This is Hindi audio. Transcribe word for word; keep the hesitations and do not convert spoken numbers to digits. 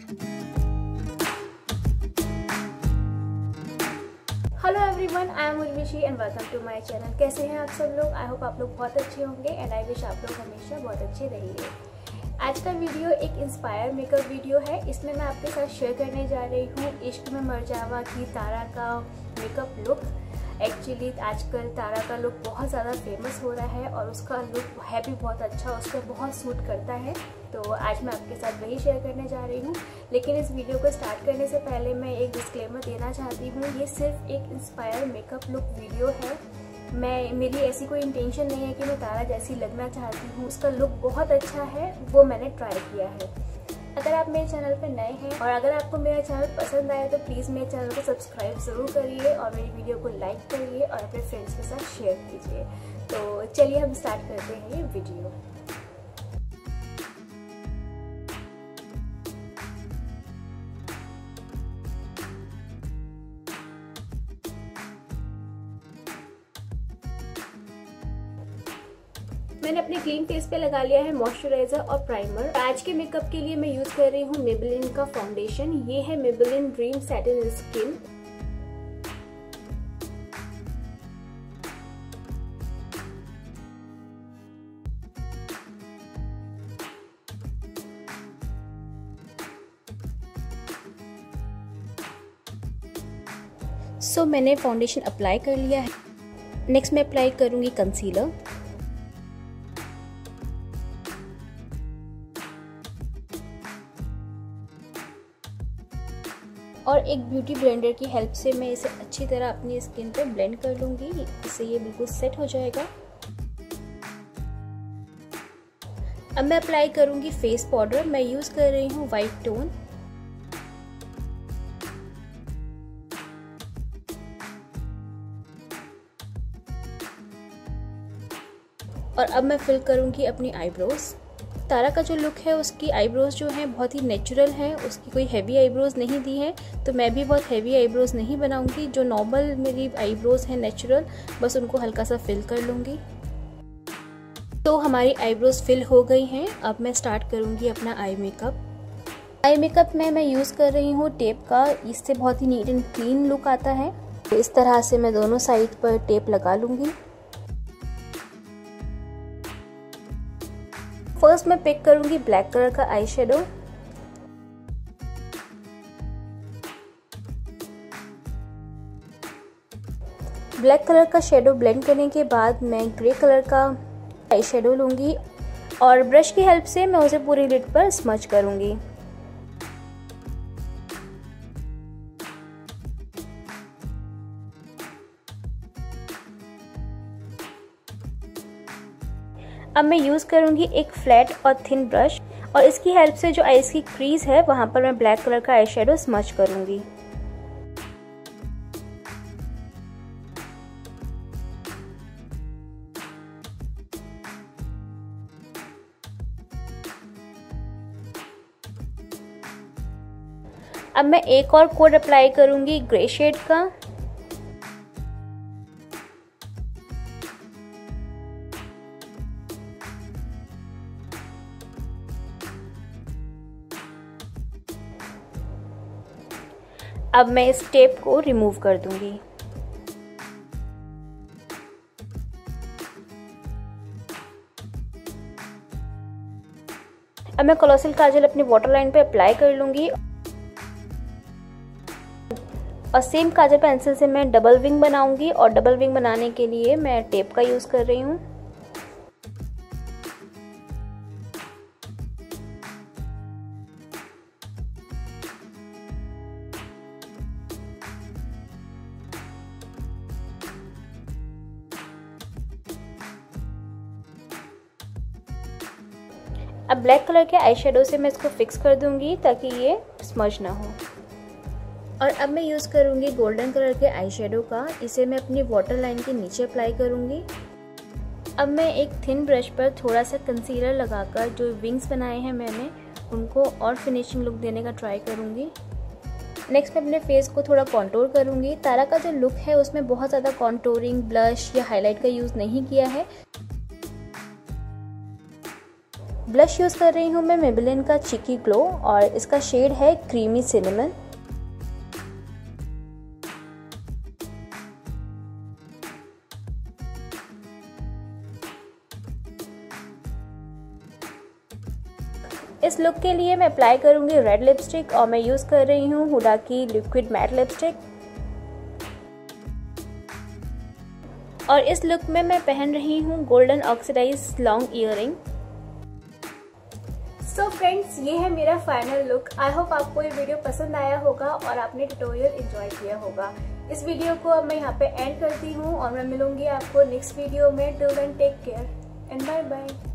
Hello everyone, I am Urvishi and welcome to my channel. कैसे हैं आप सब लोग? आई होप आप लोग बहुत अच्छे होंगे एंड आई विश आप लोग हमेशा बहुत अच्छे रहिए। आज का वीडियो एक इंस्पायर मेकअप वीडियो है। इसमें मैं आपके साथ शेयर करने जा रही हूँ इश्क में मरजावा की तारा का मेकअप लुक। एक्चुअली आजकल तारा का लुक बहुत ज़्यादा फेमस हो रहा है और उसका लुक है भी बहुत अच्छा, उस पर बहुत सूट करता है। तो आज मैं आपके साथ वही शेयर करने जा रही हूँ। लेकिन इस वीडियो को स्टार्ट करने से पहले मैं एक डिस्क्लेमर देना चाहती हूँ। ये सिर्फ एक इंस्पायर मेकअप लुक वीडियो है। मैं मेरी ऐसी कोई इंटेंशन नहीं है कि मैं तारा जैसी लगना चाहती हूँ। उसका लुक बहुत अच्छा है, वो मैंने ट्राई किया है। अगर आप मेरे चैनल पर नए हैं और अगर आपको मेरा चैनल पसंद आया तो प्लीज़ मेरे चैनल को सब्सक्राइब ज़रूर करिए और मेरी वीडियो को लाइक करिए और अपने फ्रेंड्स के साथ शेयर कीजिए। तो चलिए हम स्टार्ट करते हैं ये वीडियो। मैंने अपने क्लीन फेस पे लगा लिया है मॉइस्चराइजर और प्राइमर। आज के मेकअप के लिए मैं यूज कर रही हूँ मेबेलिन का फाउंडेशन। ये है Maybelline dream satin skin. So so, मैंने फाउंडेशन अप्लाई कर लिया है। नेक्स्ट मैं अप्लाई करूंगी कंसीलर। और एक ब्यूटी ब्लेंडर की हेल्प से मैं इसे अच्छी तरह अपनी स्किन पे ब्लेंड कर लूँगी। इससे ये बिल्कुल सेट हो जाएगा। अब मैं अप्लाई करूँगी फेस पाउडर। मैं यूज़ कर रही हूँ वाइट टोन। और अब मैं फिल करूँगी अपनी आईब्रोज। तारा का जो लुक है उसकी आईब्रोज जो है बहुत ही नेचुरल है, उसकी कोई हैवी आईब्रोज नहीं दी है। तो मैं भी बहुत हैवी आईब्रोज नहीं बनाऊंगी। जो नॉर्मल मेरी आईब्रोज है नेचुरल, बस उनको हल्का सा फिल कर लूँगी। तो हमारी आईब्रोज फिल हो गई हैं। अब मैं स्टार्ट करूँगी अपना आई मेकअप। आई मेकअप में मैं यूज़ कर रही हूँ टेप का। इससे बहुत ही नीट एंड क्लीन लुक आता है। तो इस तरह से मैं दोनों साइड पर टेप लगा लूँगी। फर्स्ट मैं पिक करूंगी ब्लैक कलर का आई शेडो। ब्लैक कलर का शेडो ब्लेंड करने के बाद मैं ग्रे कलर का आई शेडो लूंगी और ब्रश की हेल्प से मैं उसे पूरी लिड पर स्मच करूंगी। अब मैं यूज़ करूंगी एक फ्लैट और थिन ब्रश और इसकी हेल्प से जो आईज की क्रीज है वहां पर मैं ब्लैक कलर का आई शेडो स्मच करूंगी। अब मैं एक और कोड अप्लाई करूंगी ग्रे शेड का। अब मैं इस टेप को रिमूव कर दूंगी। अब मैं कॉलोसल काजल अपनी वाटर लाइन पे अप्लाई कर लूंगी और सेम काजल पेंसिल से मैं डबल विंग बनाऊंगी। और डबल विंग बनाने के लिए मैं टेप का यूज कर रही हूँ। अब ब्लैक कलर के आई शेडो से मैं इसको फिक्स कर दूंगी ताकि ये स्मज ना हो। और अब मैं यूज़ करूंगी गोल्डन कलर के आई शेडो का। इसे मैं अपनी वाटर लाइन के नीचे अप्लाई करूंगी। अब मैं एक थिन ब्रश पर थोड़ा सा कंसीलर लगाकर जो विंग्स बनाए हैं मैंने उनको और फिनिशिंग लुक देने का ट्राई करूंगी। नेक्स्ट मैं अपने फेस को थोड़ा कॉन्टोर करूंगी। तारा का जो लुक है उसमें बहुत ज़्यादा कॉन्टोरिंग, ब्लश या हाईलाइट का यूज़ नहीं किया है। ब्लश यूज़ कर रही हूँ मैं मेबेलिन का चिकी ग्लो और इसका शेड है क्रीमी सिनेमन। इस लुक के लिए मैं अप्लाई करूँगी रेड लिपस्टिक और मैं यूज़ कर रही हूँ हुडा की लिक्विड मैट लिपस्टिक। और इस लुक में मैं पहन रही हूँ golden oxidise long earring. So friends, ये है मेरा फाइनल लुक। आई होप आपको ये वीडियो पसंद आया होगा और आपने ट्यूटोरियल एंजॉय किया होगा। इस वीडियो को अब मैं यहाँ पे एंड करती हूँ और मैं मिलूंगी आपको नेक्स्ट वीडियो में। Till then take care and bye bye.